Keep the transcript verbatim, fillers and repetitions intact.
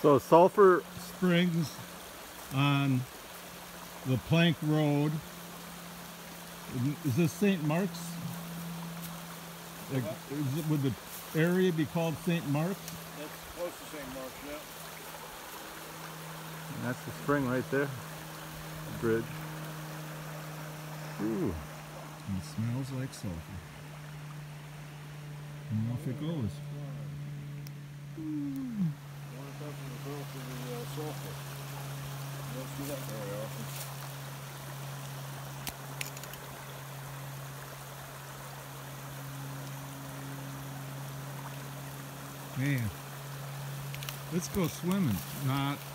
So Sulphur Springs on the Plank Road. Is this Saint Mark's? Like, is it, would the area be called Saint Mark's? That's close to Saint Mark's, yeah. And that's the spring right there. The bridge. Ooh. And it smells like sulfur. And off it goes. Mm. What if that's the result of the uh, sulfur? You don't see that very often. Man, let's go swimming. Not